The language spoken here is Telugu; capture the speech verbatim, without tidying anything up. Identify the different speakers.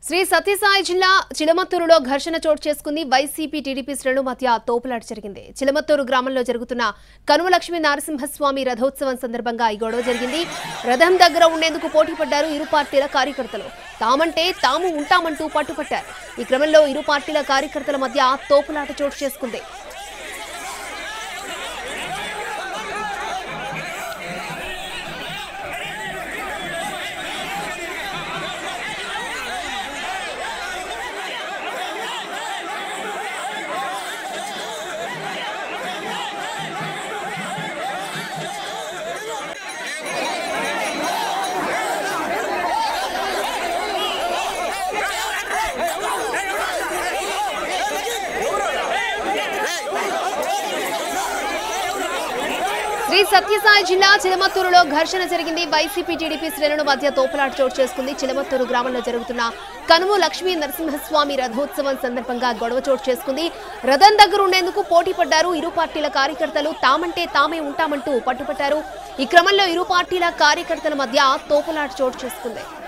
Speaker 1: శ్రీ సత్యసాయి జిల్లా చిలమత్తూరులో ఘర్షణ చోటు చేసుకుంది. వైసీపీ టీడీపీ శ్రేణుల మధ్య తోపులాట జరిగింది. చిలమత్తూరు గ్రామంలో జరుగుతున్న కనుమ లక్ష్మీ నరసింహస్వామి రథోత్సవం సందర్భంగా ఈ గొడవ జరిగింది. రథం దగ్గర ఉండేందుకు పోటీ పడ్డారు ఇరు పార్టీల కార్యకర్తలు. తామంటే తాము ఉంటామంటూ పట్టుపట్టారు. ఈ క్రమంలో ఇరు పార్టీల కార్యకర్తల మధ్య తోపులాట చోటు చేసుకుంది. శ్రీ సత్యసాయి జిల్లా చిలమత్తూరులో ఘర్షణ జరిగింది. వైసీపీ టీడీపీ శ్రేణుల మధ్య తోపులాట చోటు చేసుకుంది. చిలమత్తూరు గ్రామంలో జరుగుతున్న కనుమ లక్ష్మీ నరసింహస్వామి రథోత్సవం సందర్భంగా గొడవ చోటు చేసుకుంది. రథం దగ్గర ఉండేందుకు పోటీ పడ్డారు ఇరు పార్టీల కార్యకర్తలు. తామంటే తామే ఉంటామంటూ పట్టుపట్టారు. ఈ క్రమంలో ఇరు పార్టీల కార్యకర్తల మధ్య తోపులాట చోటు చేసుకుంది.